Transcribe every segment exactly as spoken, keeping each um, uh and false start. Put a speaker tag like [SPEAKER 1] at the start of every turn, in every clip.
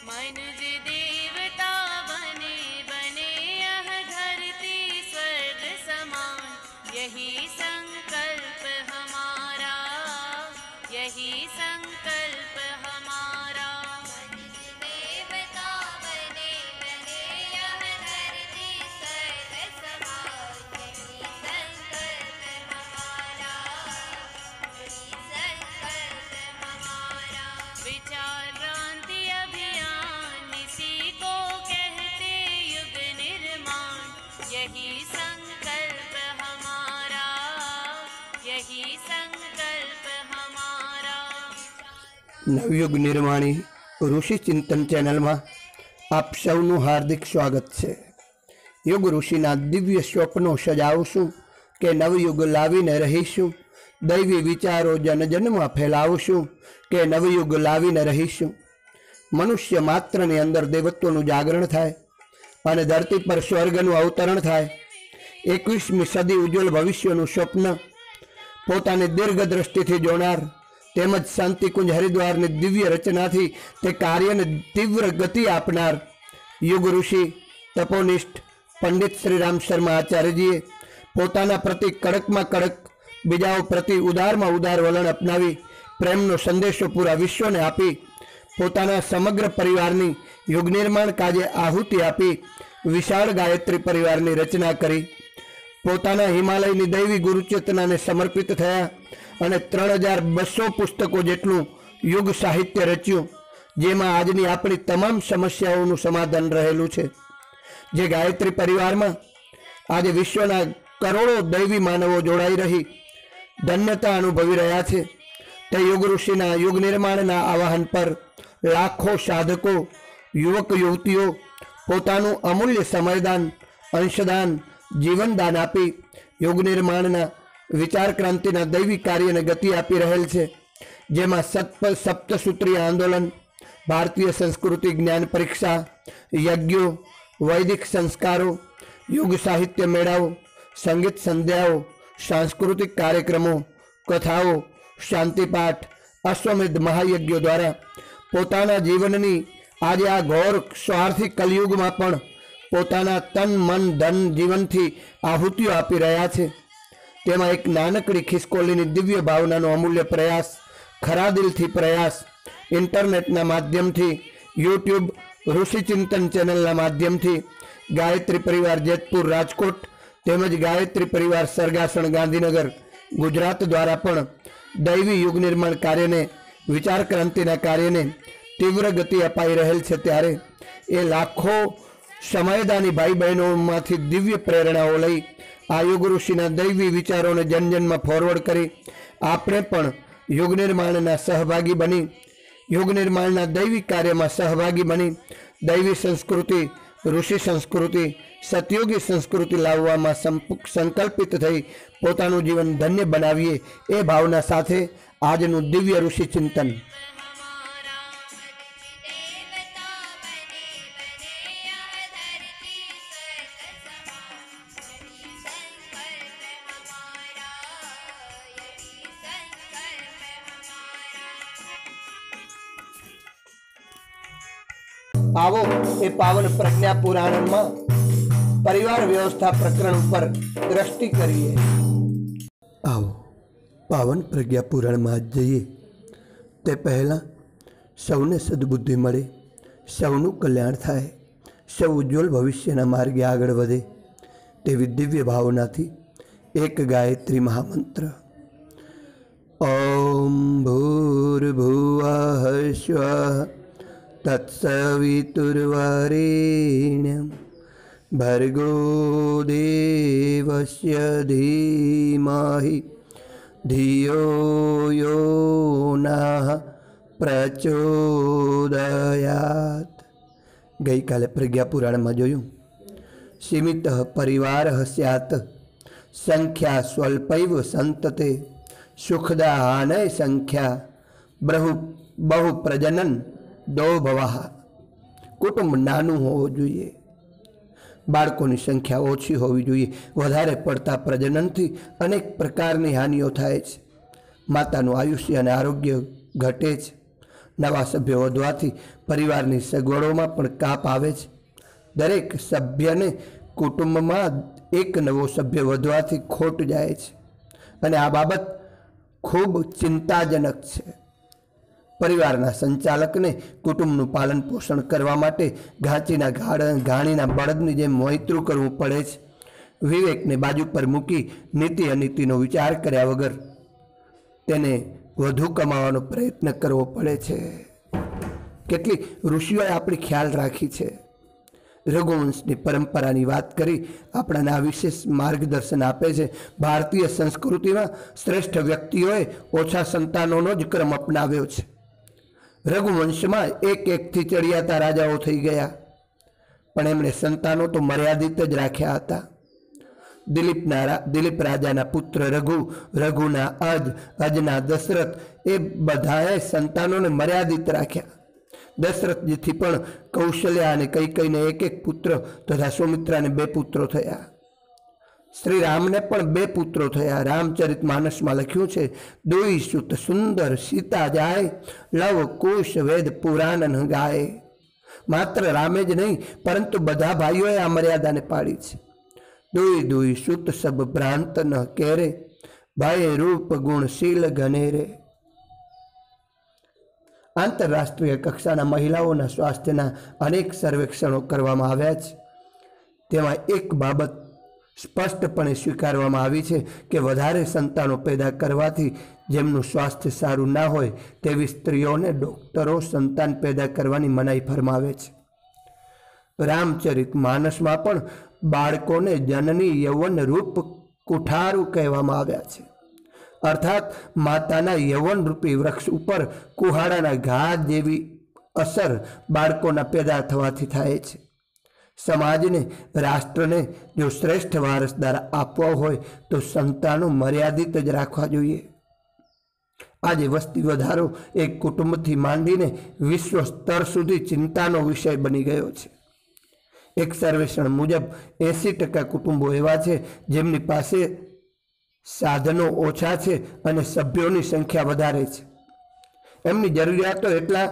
[SPEAKER 1] मनुज देवता बने बने यह धरती स्वर्ग समान, यही संकल्प हमारा, यही संकल्प हमारा। मनुज देवता बने बने यह धरती स्वर्ग समान, यही संकल्प हमारा, यही संकल्प हमारा। विचार क्रांति अभियान इसी को कहते युग निर्माण, यही संकल्प हमारा, यही संकल्प हमारा।
[SPEAKER 2] नवयुग निर्माणी ऋषि चिंतन चैनल में आप सौનું हार्दिक स्वागत है। युग ऋषिना दिव्य स्वप्नों सजावशुं के नवयुग लावीने रहीशुं, दैवी विचारों जन जन में फैलावशुं के नवयुग लावीने रहीशुं। मनुष्य मात्रनी अंदर देवत्वनुं जागरण थाय अने धरती पर स्वर्गनुं अवतरण थाय। एकवीसमी सदी उज्ज्वल भविष्यनुं स्वप्न पोतानी दीर्घ दृष्टिथी जोनार तेमज शांतिकुंज हरिद्वार ने दिव्य रचना थी ते कार्य ने तीव्र गति आपनार युग ऋषि तपोनिष्ठ पंडित श्री राम शर्मा आचार्य जी पोताना प्रति कड़क में कड़क बीजाओ प्रति उदार में उदार वलन अपनावी प्रेमनो संदेशो पूरा विश्व ने आपी पोताना समग्र परिवारनी युग निर्माण काजे आहुति आपी विशाल गायत्री परिवारनी रचना करी। पोताना हिमालयनी दैवी गुरुचेतना ने समर्पित थया અને ત્રણ હજાર બસો પુસ્તકો જેટલું યુગ સાહિત્ય રચ્યું, જેમાં આજની આપણી તમામ સમસ્યાઓનું સમાધાન રહેલું છે। જે ગાયત્રી પરિવારમાં આજે વિશ્વના કરોડો દૈવી માનવો જોડાઈ રહી ધન્યતા અનુભવી રહ્યા છે, તે યુગ ઋષિના યુગ નિર્માણના આવાહન પર લાખો સાધકો યુવક યુવતીઓ પોતાનું અમૂલ્ય સમયદાન અંશદાન જીવનદાન આપી યુગ નિર્માણના विचार क्रांति दैवी कार्य ने गति आपी रहेल छे, जेमा सत्प सप्तसूत्रीय आंदोलन, भारतीय संस्कृति ज्ञान परीक्षा, यज्ञों, वैदिक संस्कारों, युग साहित्य मेळाओं, संगीत संध्याओं, सांस्कृतिक कार्यक्रमों, कथाओं, शांतिपाठ, अश्वमेध महायज्ञों द्वारा पोताना जीवननी आज आ घोर स्वार्थी कलयुग में पण पोताना तन मन धन जीवनथी आहुतिओ आपी रह्या छे। तेमां एक नानकड़ी खिसकोलीनी दिव्य भावनानो अमूल्य प्रयास, खरा दिलथी प्रयास, इंटरनेटना माध्यमथी, यूट्यूब ऋषि चिंतन चेनलना माध्यमथी गायत्री परिवार जेतपुर राजकोट तेमज गायत्री परिवार सरगासण गांधीनगर गुजरात द्वारा पण दैवी युग निर्माण कार्य ने विचार क्रांतिना कार्य ने तीव्र गति अपाई रहेल छे, त्यारे ए लाखों समयदानी भाई बहनों मांथी दिव्य प्रेरणाओ लई आ युग ऋषिना दैवी विचारों ने जन जन में फॉरवर्ड करी आपणे पण युग निर्माणना सहभागी बनी युग निर्माणना दैवी कार्य में सहभागी बनी दैवी संस्कृति ऋषि संस्कृति सतयुगी संस्कृति लाववामां संकल्पित थई पोतानुं जीवन धन्य बनावीए ए भावना साथे आजनुं दिव्य ऋषि चिंतन। आवो ए पावन प्रज्ञा पुराण में परिवार व्यवस्था प्रकरण पर दृष्टि करिए। आओ पावन प्रज्ञा पुराण में आज जाइए ते पहला सौने सद्बुद्धि मळे, सौનું कल्याण थाय, सौ उज्ज्वल भविष्यना मार्गे आगळ वधे तेवी दिव्य भावनाथी एक गायत्री महामंत्र ओम भूर्भुवः स्वः तत्सवितुर्वरेण्यं भर्गो देवस्य धीमहि धियो यो नः प्रचोदयात्। गई काले प्रज्ञा पुराण में जोयुं सीमित परिवार स्यात् संख्या स्वल्पैव संतते सुखदा हानय संख्या बहु बहु प्रजनन दो भवाह। कुटुंब नानु होवुं जोईए, बाळकोनी संख्या ओછી होवी जोईए। वधारे पड़ता प्रजननथी अनेक प्रकारनी हानिओ थाय छे। मातानुं आयुष्य अने आरोग्य घटे छे। નવા સભ્યો વધવાથી પરિવારની સગવડોમાં પણ કાપ આવે છે. દરેક સભ્યને કુટુંબમાં એક નવો સભ્ય વધવાથી ખોટ જાય છે અને આ બાબત ખૂબ ચિંતાજનક છે. પરિવારના સંચાલકને કુટુંબનું પાલન પોષણ કરવા માટે ઘાંચીના ગાળ ઘાણીના બળદની જેમ મોયત્રું કરવું પડે છે. વિવેકને બાજુ પર મૂકી નીતિ અનીતિનો વિચાર કર્યા વગર તેને વધુ કમાવાનો પ્રયત્ન કરવો પડે છે. કેટલી ઋષિઓએ આપણી ખ્યાલ રાખી છે. રઘુવંશની પરંપરાની વાત કરી આપણાને આ વિશેષ માર્ગદર્શન આપે છે. ભારતીય સંસ્કૃતિમાં શ્રેષ્ઠ વ્યક્તિઓએ ઓછા સંતાનોનો જ ક્રમ અપનાવ્યો છે. રઘુવંશમાં એક એકથી ચડિયાતા રાજાઓ થઈ ગયા, પણ એમણે સંતાનો તો મર્યાદિત જ રાખ્યા હતા. દિલીપના દિલીપ રાજાના પુત્ર રઘુ, રઘુના અજ, અજના દશરથ, એ બધાએ સંતાનોને મર્યાદિત રાખ્યા. દશરથજીથી પણ કૌશલ્યા અને કૈકેયીને એક એક પુત્ર તથા સુમિત્રાને બે પુત્રો થયા. શ્રી રામને પણ બે પુત્રો થયા. રામચરિત માનસમાં લખ્યું છે, દુઈ સુત સુંદર સીતા જાય, લવ કુશ વેદ પુરાણ ગાય. માત્ર રામે જ નહીં પરંતુ બધા ભાઈઓએ આ મર્યાદાને પાડી છે. દુઈ દુઈ સુત સબ ભ્રાંત ન કેરે, ભય રૂપ ગુણ શીલ ઘનેરે. આંતરરાષ્ટ્રીય કક્ષાના મહિલાઓના સ્વાસ્થ્યના અનેક સર્વેક્ષણો કરવામાં આવ્યા છે. તેમાં એક બાબત સ્પષ્ટપણે સ્વીકારવામાં આવી છે કે વધારે સંતાનો પેદા કરવાથી જેમનું સ્વાસ્થ્ય સારું ના હોય તેવી સ્ત્રીઓને ડૉક્ટરો સંતાન પેદા કરવાની મનાઈ ફરમાવે છે. રામચરિત માનસમાં પણ બાળકોને જનની યૌવન રૂપ કુઠારું કહેવામાં આવ્યા છે. અર્થાત માતાના યૌવન રૂપી વૃક્ષ ઉપર કુહાડાના ઘા જેવી અસર બાળકોના પેદા થવાથી થાય છે. સમાજને, રાષ્ટ્રને જો શ્રેષ્ઠ વારસદાર આપવો હોય તો સંતાનો મર્યાદિત જ રાખવા જોઈએ. આજે વસ્તી વધારો એક કુટુંબથી માંડીને વિશ્વ સ્તર સુધી ચિંતાનો વિષય બની ગયો છે. એક સર્વેક્ષણ મુજબ એંસી ટકા કુટુંબો એવા છે જેમની પાસે સાધનો ઓછા છે અને સભ્યોની સંખ્યા વધારે છે. એમની જરૂરિયાતો એટલા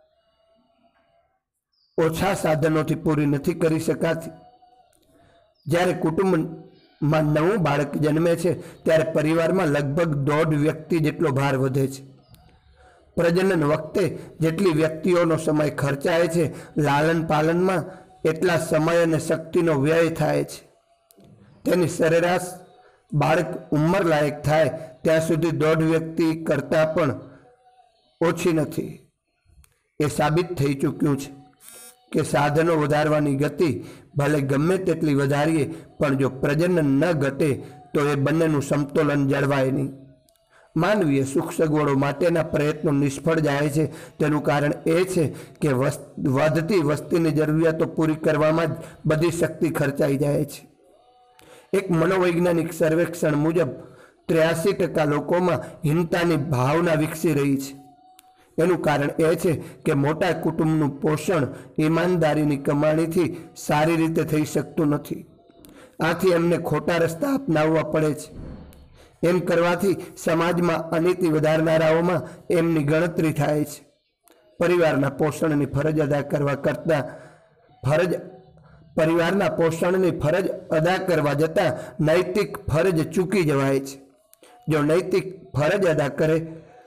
[SPEAKER 2] ઓછા સાધનોથી પૂરી નથી કરી શકાતી. જ્યારે કુટુંબમાં નવું બાળક જન્મે છે ત્યારે પરિવારમાં લગભગ દોઢ વ્યક્તિ જેટલો ભાર વધે છે. પ્રજનન વખતે જેટલી વ્યક્તિઓનો સમય ખર્ચાય છે, લાલન પાલનમાં એટલા સમય અને શક્તિનો વ્યય થાય છે. તેની સરેરાશ બાળક ઉંમર લાયક થાય ત્યાં સુધી દોઢ વ્યક્તિ કરતાં પણ ઓછી નથી. એ સાબિત થઈ ચૂક્યું છે કે સાધનો વધારવાની ગતિ ભલે ગમે તેટલી વધારીએ પણ જો પ્રજનન ન ઘટે તો એ બંનેનું સમતોલન જળવાય નહીં. માનવીય સુખ સગવડો માટેના પ્રયત્નો નિષ્ફળ જાય છે. તેનું કારણ એ છે કે વધતી વસ્તીની જરૂરિયાતો પૂરી કરવામાં જ બધી શક્તિ ખર્ચાઈ જાય છે. એક મનોવૈજ્ઞાનિક સર્વેક્ષણ મુજબ ત્ર્યાસી ટકા લોકોમાં હિંતાની ભાવના વિકસી રહી છે. એનું કારણ એ છે કે મોટા કુટુંબનું પોષણ ઈમાનદારીની કમાણીથી સારી રીતે થઈ શકતું નથી. આથી એમને ખોટા રસ્તા અપનાવવા પડે છે. એમ કરવાથી સમાજમાં અનીતિ વધારનારાઓમાં એમની ગણતરી થાય છે. પરિવારના પોષણની ફરજ અદા કરવા કરતાં ફરજ પરિવારના પોષણની ફરજ અદા કરવા જતાં નૈતિક ફરજ ચૂકી જવાય છે. જો નૈતિક ફરજ અદા કરે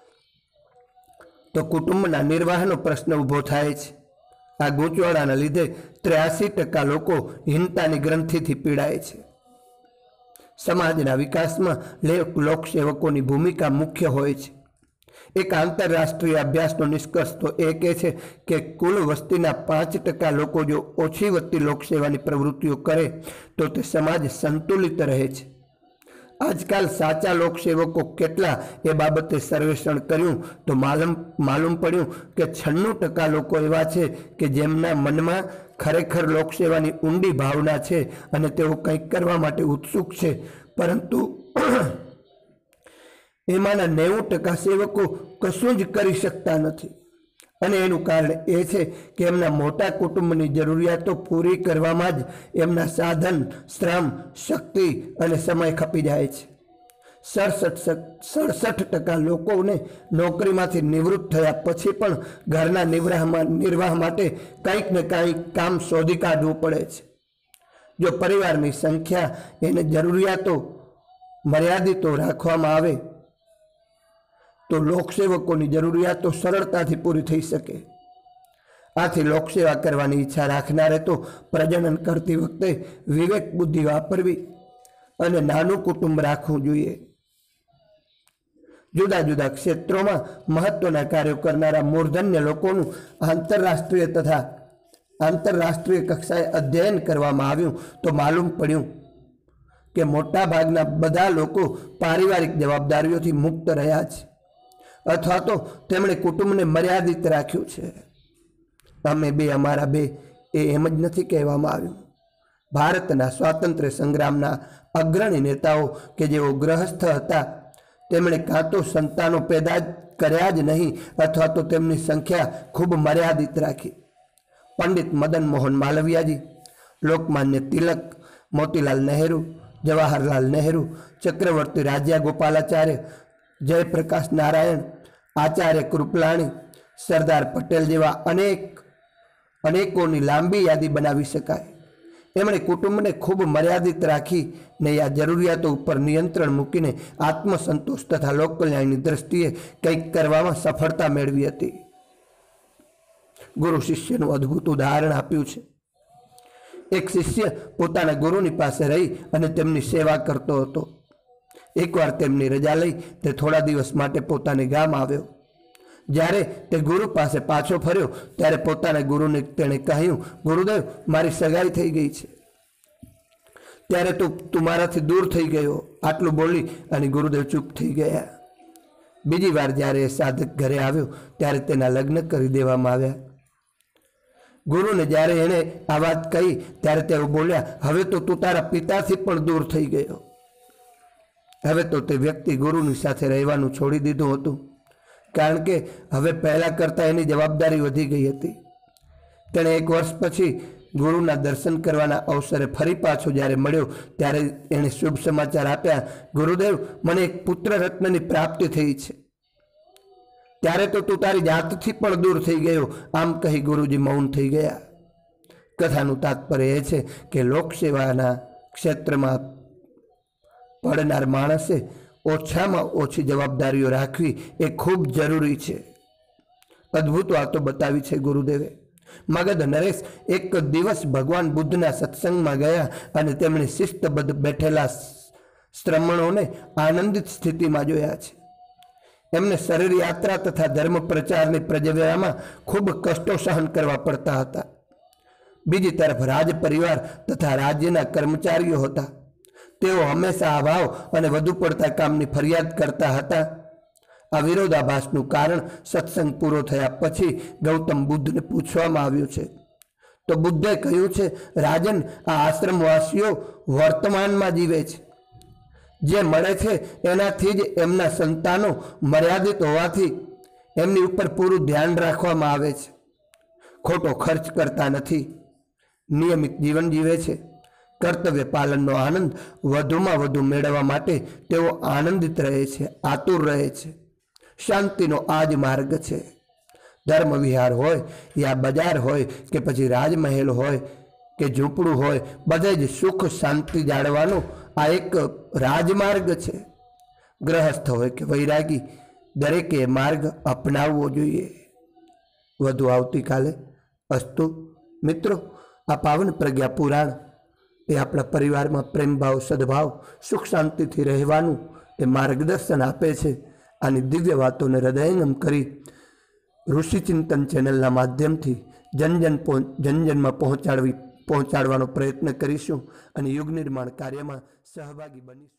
[SPEAKER 2] તો કુટુંબના નિર્વાહનો પ્રશ્ન ઊભો થાય છે. આ ગૂંચવાડાના લીધે ત્ર્યાસી ટકા લોકો હિંતાની ગ્રંથિથી પીડાય છે. સમાજના વિકાસમાં લોકસેવકોની ભૂમિકા મુખ્ય હોય છે. એક આંતરરાષ્ટ્રીય અભ્યાસનો નિષ્કર્ષ તો એ કહે છે કે કુલ વસ્તીના પાંચ ટકા લોકો જો ઓછી વત્તી લોકસેવાની પ્રવૃત્તિઓ કરે તો તે સમાજ સંતુલિત રહે છે. આજકાલ સાચા લોકસેવકો કેટલા એ બાબતે સર્વેક્ષણ કર્યું તો માલુમ માલુમ પડ્યું કે છન્નું ટકા લોકો એવા છે કે જેમના મનમાં ખરેખર લોકસેવાની ઊંડી ભાવના છે અને તેઓ કંઈક કરવા માટે ઉત્સુક છે, પરંતુ એમાંના નેવું ટકા સેવકો કશું જ કરી શકતા નથી. અને એનું કારણ એ છે કે એમના મોટા કુટુંબની જરૂરિયાતો પૂરી કરવામાં જ એમના સાધન, શ્રમ, શક્તિ અને સમય ખપી જાય છે. સડસઠ સડસઠ ટકા લોકોને નોકરીમાંથી નિવૃત્ત થયા પછી પણ ઘરના નિર્વાહમાં નિર્વાહ માટે કંઈક ને કંઈક કામ શોધી કાઢવું પડે છે. જો પરિવારની સંખ્યા એને જરૂરિયાતો મર્યાદિતો રાખવામાં આવે તો લોકસેવકોની જરૂરિયાતો સરળતાથી પૂરી થઈ શકે. આથી લોકસેવા કરવાની ઈચ્છા રાખનારે તો પ્રજનન કરતી વખતે વિવેક બુદ્ધિ વાપરવી અને નાનું કુટુંબ રાખવું જોઈએ. જુદા જુદા ક્ષેત્રોમાં મહત્વના કાર્યો કરનારા મૂર્ધન્ય લોકોનું આંતરરાષ્ટ્રીય તથા આંતરરાષ્ટ્રીય કક્ષાએ અધ્યયન કરવામાં આવ્યું તો માલુમ પડ્યું કે મોટાભાગના બધા લોકો પારિવારિક જવાબદારીઓથી મુક્ત રહ્યા છે અથવા તો તેમણે કુટુંબને મર્યાદિત રાખ્યું છે. અમે બે અમારા બે એ એમ જ નથી કહેવામાં આવ્યું. ભારતના સ્વાતંત્ર્ય સંગ્રામના અગ્રણી નેતાઓ કે જેઓ ગ્રહસ્થ હતા તેમણે કાં તો સંતાનો પેદા કર્યા જ નહીં અથવા તો તેમની સંખ્યા ખૂબ મર્યાદિત રાખી. પંડિત મદન મોહન માલવિયાજી, લોકમાન્ય તિલક, મોતીલાલ નહેરુ, જવાહરલાલ નહેરુ, ચક્રવર્તી રાજ્યા ગોપાલાચાર્ય, જયપ્રકાશ નારાયણ, આચાર્ય કૃપલાણી, સરદાર પટેલ જેવા અનેક અનેકોની લાંબી યાદી બનાવી શકાય. એમણે કુટુંબને ખૂબ મર્યાદિત રાખીને આ જરૂરિયાતો ઉપર નિયંત્રણ મૂકીને આત્મસંતોષ તથા લોકકલ્યાણની દ્રષ્ટિએ કંઈક કરવામાં સફળતા મેળવી હતી. ગુરુ શિષ્યનું અદ્ભુત ઉદાહરણ આપ્યું છે. એક શિષ્ય પોતાના ગુરુની પાસે રહી અને તેમની સેવા કરતો હતો. એકવાર તેમની રજા લઈ તે થોડા દિવસ માટે પોતાને ગામ આવ્યો. જ્યારે તે ગુરુ પાસે પાછો ફર્યો ત્યારે પોતાના ગુરુને તેણે કહ્યું, ગુરુદેવ, મારી સગાઈ થઈ ગઈ છે. ત્યારે તું તું મારાથી દૂર થઈ ગયો. આટલું બોલી અને ગુરુદેવ ચૂપ થઈ ગયા. બીજી વાર જ્યારે એ સાધક ઘરે આવ્યો ત્યારે તેના લગ્ન કરી દેવામાં આવ્યા. ગુરુને જ્યારે એણે આ વાત કહી ત્યારે તેઓ બોલ્યા, હવે તો તું તારા પિતાથી પણ દૂર થઈ ગયો. હવે તો તે વ્યક્તિ ગુરુની સાથે રહેવાનું છોડી દીધું હતું, કારણ કે હવે પહેલાં કરતાં એની જવાબદારી વધી ગઈ હતી. તેણે એક વર્ષ પછી ગુરુના દર્શન કરવાના અવસરે ફરી પાછો જ્યારે મળ્યો ત્યારે એણે શુભ સમાચાર આપ્યા, ગુરુદેવ, મને એક પુત્ર રત્નની પ્રાપ્તિ થઈ છે. ત્યારે તો તું તારી જાતથી પણ દૂર થઈ ગયો. આમ કહી ગુરુજી મૌન થઈ ગયા. કથાનું તાત્પર્ય એ છે કે લોકસેવાના ક્ષેત્રમાં પડનાર માણસે ઓછામાં ઓછી જવાબદારીઓ રાખવી એ ખૂબ જરૂરી છે. અદ્ભુત વાતો બતાવી છે ગુરુદેવે. મગધ નરેશ એક દિવસ ભગવાન બુદ્ધના સત્સંગમાં ગયા અને તેમણે શિસ્તબદ્ધ બેઠેલા શ્રમણોને આનંદિત સ્થિતિમાં જોયા છે. એમને શરીર યાત્રા તથા ધર્મ પ્રચારની પ્રજવ્યામાં ખૂબ કષ્ટો સહન કરવા પડતા હતા. બીજી તરફ રાજ પરિવાર તથા રાજ્યના કર્મચારીઓ હતા. તેઓ હંમેશા અભાવ અને વધુ પડતા કામની ફરિયાદ કરતા હતા. આ વિરોધાભાસનું કારણ સત્સંગ પૂરો થયા પછી ગૌતમ બુદ્ધને પૂછવામાં આવ્યું છે તો બુદ્ધે કહ્યું છે, રાજન, આ આશ્રમવાસીઓ વર્તમાનમાં જીવે છે. જે મળે છે એનાથી જ એમના સંતાનો મર્યાદિત હોવાથી એમની ઉપર પૂરું ધ્યાન રાખવામાં આવે છે. ખોટો ખર્ચ કરતા નથી. નિયમિત જીવન જીવે છે. કર્તવ્ય પાલનનો આનંદ વધુમાં વધુ મેળવવા માટે તેઓ આનંદિત રહે છે, આતુર રહે છે. શાંતિનો આ જ માર્ગ છે. ધર્મ વિહાર હોય યા બજાર હોય કે પછી રાજમહેલ હોય કે ઝૂંપડું હોય, બધે જ સુખ શાંતિ જાળવવાનો આ એક રાજમાર્ગ છે. ગ્રહસ્થ હોય કે વૈરાગી, દરેકે માર્ગ અપનાવવો જોઈએ. વધુ આવતીકાલે. અસ્તુ મિત્રો, આ પાવન પ્રજ્ઞા પુરાણ એ આપણા પરિવારમાં પ્રેમભાવ, સદભાવ, સુખ શાંતિથી રહેવાનું એ માર્ગદર્શન આપે છે. આની દિવ્ય વાતોને હૃદયંગમ કરી ઋષિચિંતન ચેનલના માધ્યમથી જન જન જન જનમાં પહોંચાડવી પહોંચાડવાનો પ્રયત્ન કરીશું અને યુગ નિર્માણ કાર્યમાં સહભાગી બનીશું.